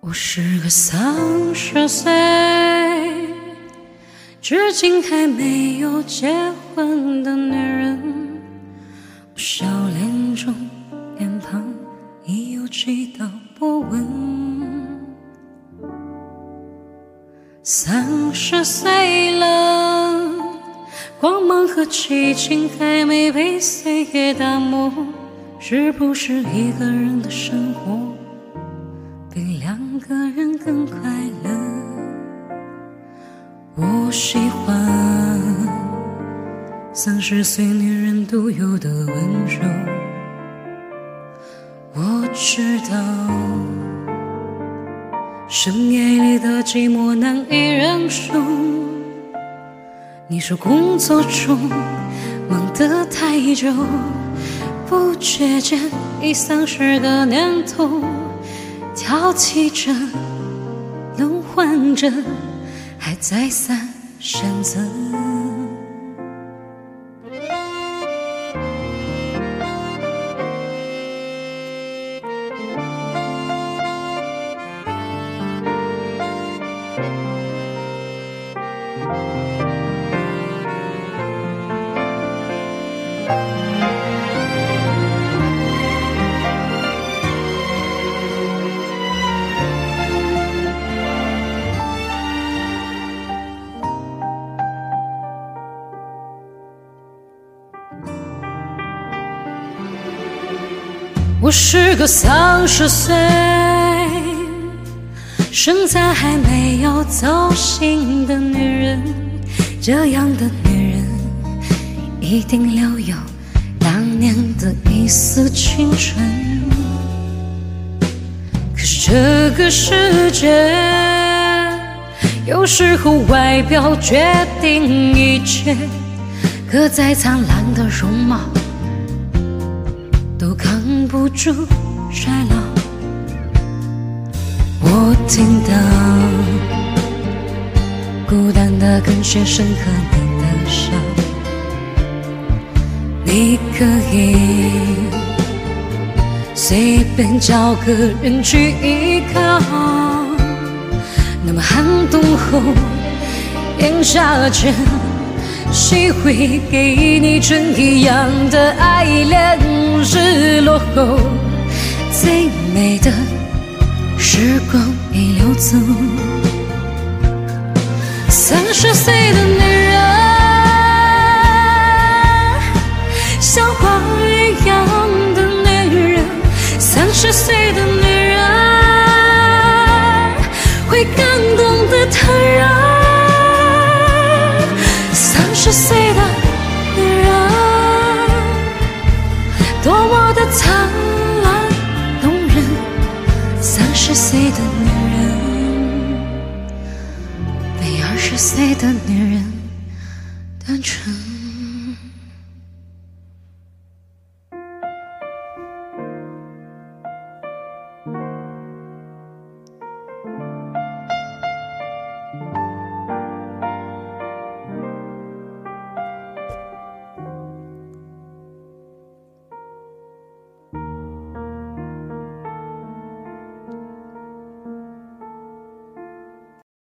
我是个30岁，至今还没有结婚的女人，不笑脸中脸庞已有几道波纹。30岁了，光芒和激情还没被岁月打磨，是不是一个人的生活比2个人更快乐？我喜欢30岁女人独有的温柔。我知道深夜里的寂寞难以忍受，你说工作中忙得太久，不觉间已30个年头，挑剔着轮换着，还再三选择。我是个30岁，身材还没有走形的女人，这样的女人一定留有当年的一丝青春。可是这个世界有时候外表决定一切，可再灿烂的容貌都扛不住衰老。我听到孤单的跟学生和你的笑，你可以随便找个人去依靠，那么寒冬后炎夏前，谁会给你真一样的爱恋？日落后最美的时光已流走。30岁的女人像花一样的女人，30岁的女人会更懂得坦然。30岁的女人多么的灿烂动人，30岁的女人比20岁的女人单纯。